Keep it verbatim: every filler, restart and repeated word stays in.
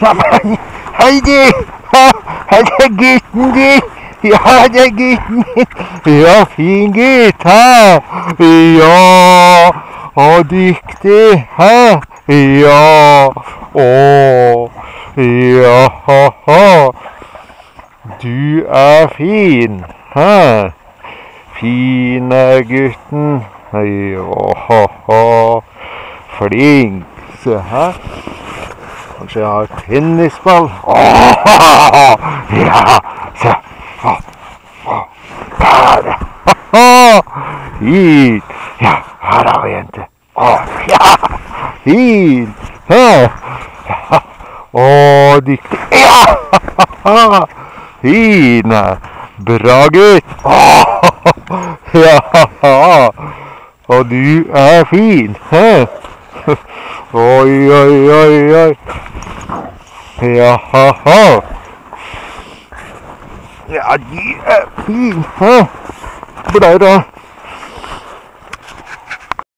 Hei, du! Hei, det er gutten din! Ja, det er gutten din! Ja, fin gutt, hæ? Ja! Og dyktig, hæ? Ja! Å! Ja, ha-ha! Du er fin, hæ? Fine gutten. Ja, ha-ha! Flink, se her. Kanskje jeg har tennisball? Åh, ja, se. Der, ja. Fint. Ja, her har vi jente. Åh, ja, fint. Ja. Åh, dyktig. Ja, fine. Bra gutt. Åh, ja, og du er fin. Hæ? Oi, oi, oi, oi. Ja, ha-ha. Ja, de er fine. Hæ? Bra da.